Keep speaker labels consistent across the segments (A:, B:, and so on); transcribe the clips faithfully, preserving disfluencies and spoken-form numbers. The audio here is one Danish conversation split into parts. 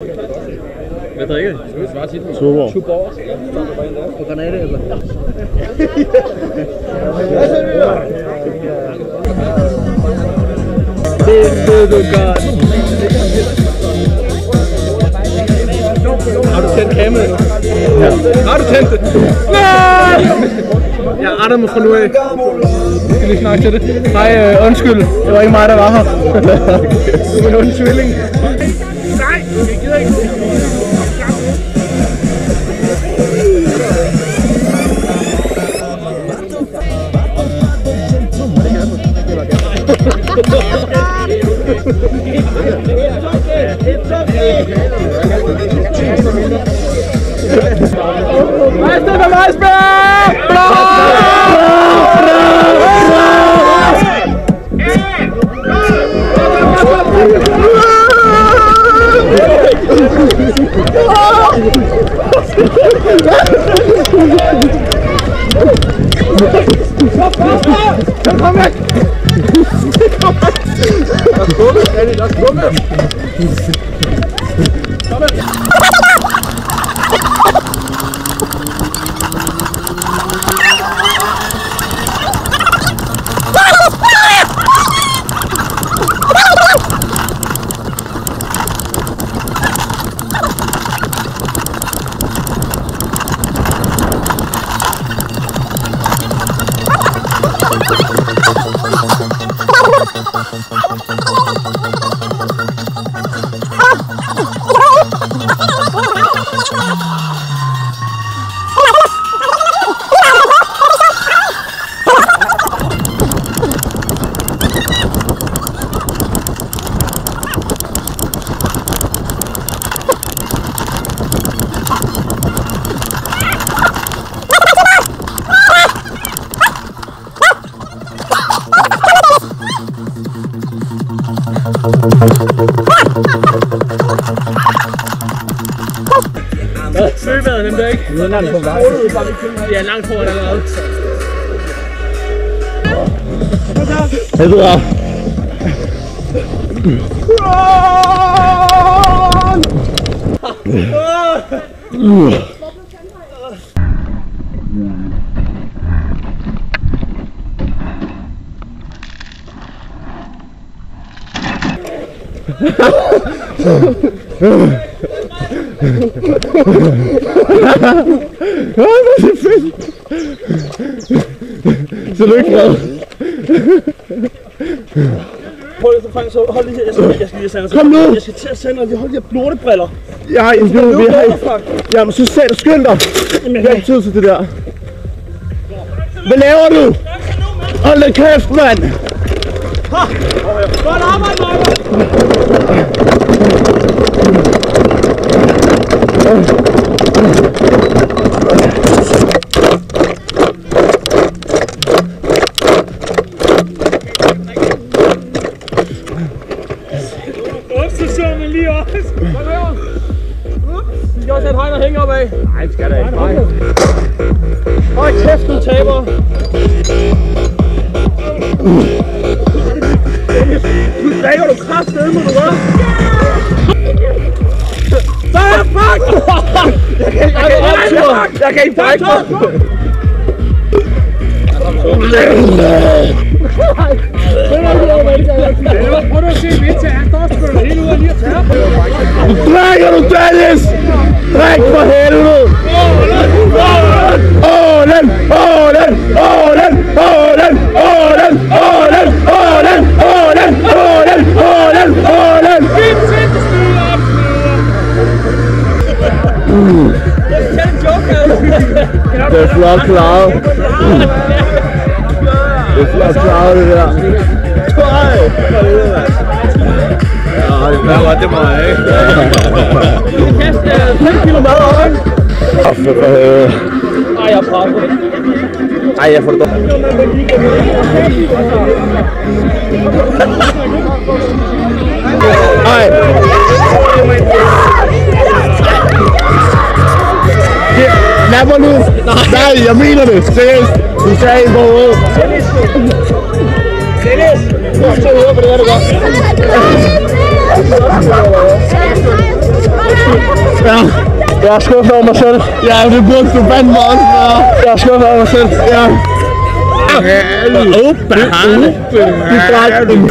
A: Hvad drikker I?
B: Tuborg.
A: Tuborg. Og granate, eller? Det ved du godt. Har du tændt kameraet nu? Ja. Har du tændt det? Nej! Jeg retter mig fra nu af. Jeg skal lige snakke til det. Hej, øh, undskyld. Det var ikke mig, der var her. Du er en ond tvilling. Nej, jeg gider ikke. Meister der Weißberg! Kom weg! Das Gumme, Eddie, das Gumme! Komm her! Søgeværet dem der ikke? Vi er langt på vej. Ja, langt foran allerede.
B: Hej du af. Åh, det er fedt! Så du ikke glad?
A: Prøv lige Frank, så hold lige her. Jeg skal, jeg skal lige sende.
B: Kom nu!
A: Jeg skal til at sende, og hold de her blortebriller.
B: Ja, en blod, vi har... Jamen, så send, skynd dig! Jeg har ikke tid til det der. Hvad laver du? Hold da kæft, mand!
A: Godt arbejde, Marker! Så man lige også. Hvad laver du? Vi skal også have et hegn at hænge op af.
B: Nej, det skal da ikke. Nej.
A: Høj kæft, du taber. Du drikker du kraftedeme, må du gøre. Nej, fuck! Jeg kan ikke, jeg kan ikke, jeg kan ikke brække mig. Prøv at se midt til, han står sgu helt ud af lige at tage.
B: Drikker du, Dennis? Drik for helvede! Ålen! Ålen! Ålen! Ålen! Ålen! Ålen! Ålen! Ålen! Ålen! Ålen! Ålen! Det er flot klaret. Det er flot klaret, det der. Nej! Ja, det er godt, det må jeg ikke.
A: Du kan kaste fem kilo mad over, ikke?
B: Åh, for helvede.
A: Ej, jeg er presset.
B: Ej, jeg får det dårligt. Ej! Lad mig nu! Nej, jeg mener det! Seriøst! Du sagde en på hovedet!
A: Dennis! Du har to hovedet på det her, du gør.
B: Ja.
A: Jeg er skuffet over mig selv.
B: Ja, det burde du fandme også være.
A: Jeg er skuffet over mig selv.
B: Ja.
A: Opa, han.
B: Du dræbte den.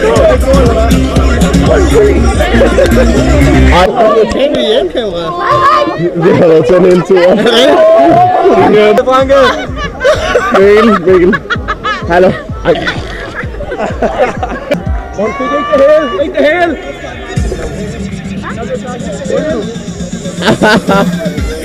B: Ej,
A: Tænk i hjemkamera.
B: vi har været sådan en tur.
A: Franke.
B: Mikkel, Mikkel. Hallo. Ej.
A: Hun fik ikke det hele. Ikke det hele.